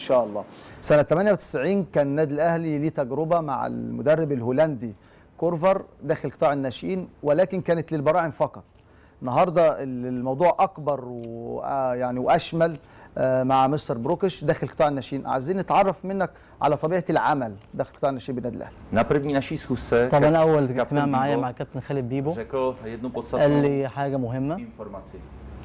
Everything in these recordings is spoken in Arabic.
شاء الله. سنة 98 كان النادي الأهلي ليه تجربة مع المدرب الهولندي كورفر داخل قطاع الناشئين، ولكن كانت للبراعم فقط. النهارده الموضوع أكبر ويعني وأشمل مع مستر بروكش داخل قطاع الناشئين. عايزين نتعرف منك على طبيعة العمل داخل قطاع الناشئين بالنادي الأهلي. Na první naší schůzce طبعا اول اجتماع معايا مع كابتن خالد بيبو řekl jednu قال podstatnou لي حاجه مهمه. informaci.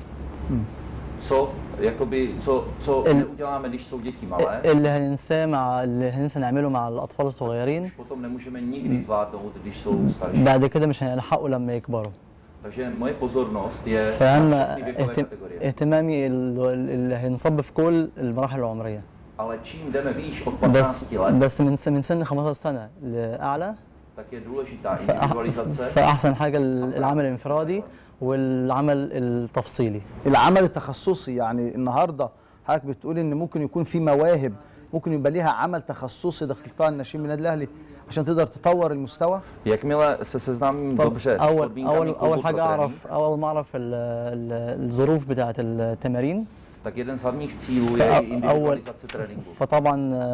Co neuděláme, když jsou děti malé, اللي هننسى نعمله مع الاطفال الصغيرين potom nemůžeme nikdy zvládnout, když jsou starší. بعد كده مش هنلحقوا لما يكبروا. Takže moje pozornost je فاهم na všechny věkové kategorie. اهتمامي اللي هينصب في كل المراحل العمريه. Ale čím jdeme výš od 15 let, بس من سن 15 سنه لاعلى tak je důležitá individualizace. فاحسن حاجه العمل الانفرادي والعمل التفصيلي. العمل التخصصي، يعني النهارده حضرتك بتقول ان ممكن يكون في مواهب ممكن يبقى ليها عمل تخصصي داخل قطاع الناشئين بالنادي الاهلي عشان تقدر تطور المستوى. Jakmile se seznámím dobře s podmínkami klubu pro trénink, اول ما اعرف الظروف بتاعه التمارين، tak jeden z hlavních cílů je individualizace tréninku. فطبعا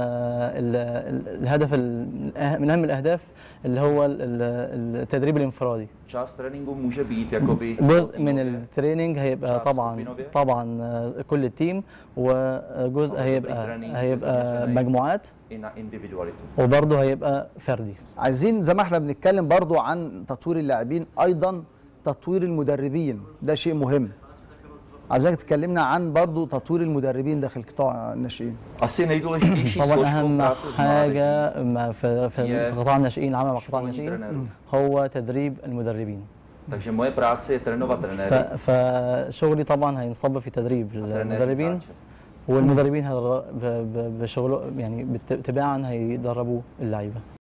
الهدف من اهم الاهداف اللي هو التدريب الانفرادي. Část tréninku může být jakoby جزء من التريننج هيبقى طبعا كل التيم، وجزء هيبقى مجموعات وبرضه هيبقى فردي. عايزين زي ما احنا بنتكلم برضو عن تطوير اللاعبين، ايضا تطوير المدربين ده شيء مهم. عايزك تكلمنا عن برضو تطوير المدربين داخل قطاع الناشئين. طبعا اهم حاجه في قطاع الناشئين، العمل مع قطاع الناشئين هو تدريب المدربين. Takže moje práce je trénovat trenéry. فشغلي طبعا هينصب في تدريب المدربين، والمدربين بشغله يعني تباعا هيدربوا اللعيبه.